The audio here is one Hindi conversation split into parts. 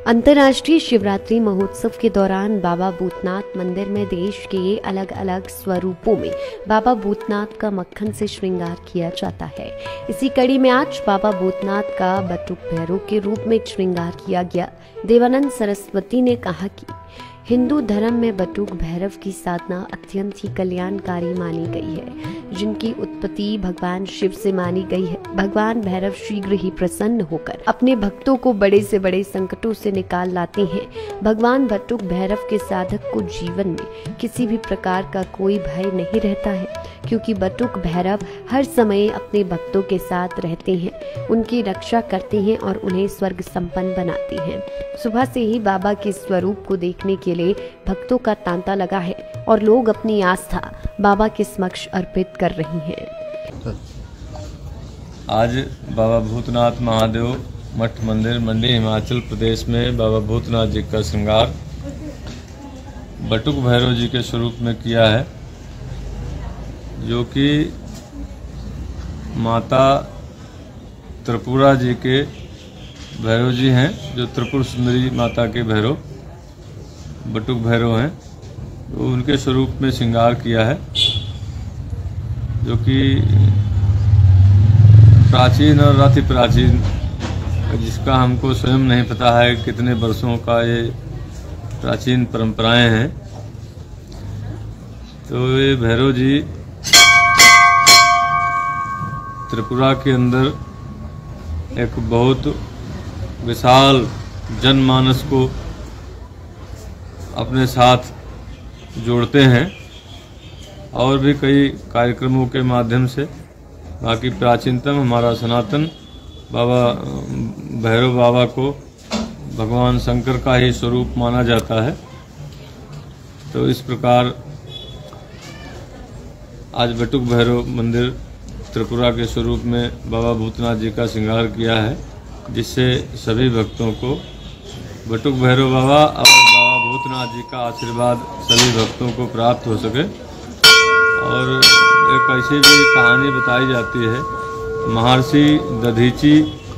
अंतर्राष्ट्रीय शिवरात्रि महोत्सव के दौरान बाबा भूतनाथ मंदिर में देश के अलग अलग स्वरूपों में बाबा भूतनाथ का मक्खन से श्रृंगार किया जाता है। इसी कड़ी में आज बाबा भूतनाथ का बटुक भैरव के रूप में श्रृंगार किया गया। देवानंद सरस्वती ने कहा कि हिंदू धर्म में बटुक भैरव की साधना अत्यंत ही कल्याणकारी मानी गई है, जिनकी उत्पत्ति भगवान शिव से मानी गई है। भगवान भैरव शीघ्र ही प्रसन्न होकर अपने भक्तों को बड़े से बड़े संकटों से निकाल लाते हैं। भगवान बटुक भैरव के साधक को जीवन में किसी भी प्रकार का कोई भय नहीं रहता है, क्योंकि बटुक भैरव हर समय अपने भक्तों के साथ रहते हैं, उनकी रक्षा करते हैं और उन्हें स्वर्ग संपन्न बनाते हैं। सुबह से ही बाबा के स्वरूप को देखने के लिए भक्तों का तांता लगा है और लोग अपनी आस्था बाबा के समक्ष अर्पित कर रही हैं। आज बाबा भूतनाथ महादेव मठ मंदिर मंडी हिमाचल प्रदेश में बाबा भूतनाथ जी का श्रृंगार बटुक भैरव जी के स्वरूप में किया है, जो कि माता त्रिपुरा जी के भैरव जी हैं, जो त्रिपुर सुंदरी माता के भैरव बटुक भैरव हैं, तो उनके स्वरूप में श्रृंगार किया है, जो कि प्राचीन और अति प्राचीन, जिसका हमको स्वयं नहीं पता है कितने वर्षों का ये प्राचीन परंपराएं हैं। तो ये भैरव जी त्रिपुरा के अंदर एक बहुत विशाल जनमानस को अपने साथ जोड़ते हैं और भी कई कार्यक्रमों के माध्यम से। बाकी प्राचीनतम हमारा सनातन बाबा भैरव बाबा को भगवान शंकर का ही स्वरूप माना जाता है। तो इस प्रकार आज बटुक भैरव मंदिर त्रिपुरा के स्वरूप में बाबा भूतनाथ जी का श्रृंगार किया है, जिससे सभी भक्तों को बटुक भैरव बाबा और बाबा भूतनाथ जी का आशीर्वाद सभी भक्तों को प्राप्त हो सके। और एक ऐसी भी कहानी बताई जाती है, महर्षि दधीची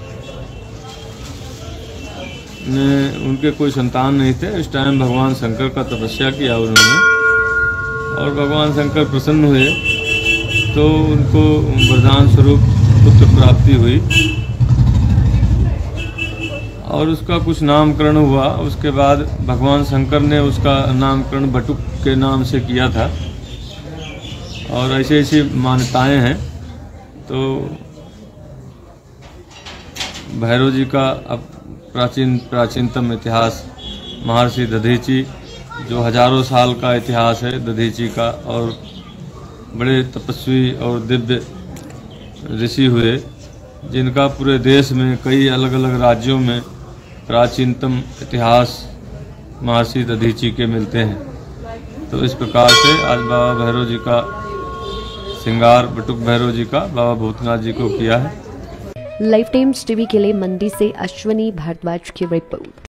ने, उनके कोई संतान नहीं थे। इस टाइम भगवान शंकर का तपस्या किया उन्होंने, और भगवान शंकर प्रसन्न हुए तो उनको वरदान स्वरूप पुत्र प्राप्ति हुई और उसका कुछ नामकरण हुआ। उसके बाद भगवान शंकर ने उसका नामकरण बटुक के नाम से किया था। और ऐसी ऐसी मान्यताएं हैं। तो भैरव जी का अब प्राचीनतम इतिहास महर्षि दधीची, जो हजारों साल का इतिहास है दधीची का, और बड़े तपस्वी और दिव्य ऋषि हुए, जिनका पूरे देश में कई अलग अलग राज्यों में प्राचीनतम इतिहास महर्षि दधीची के मिलते हैं। तो इस प्रकार से आज बाबा भैरव जी का श्रृंगार बटुक भैरव जी का बाबा भूतनाथ जी को किया है। लाइफ टाइम्स टीवी के लिए मंडी से अश्वनी भारद्वाज की रिपोर्ट।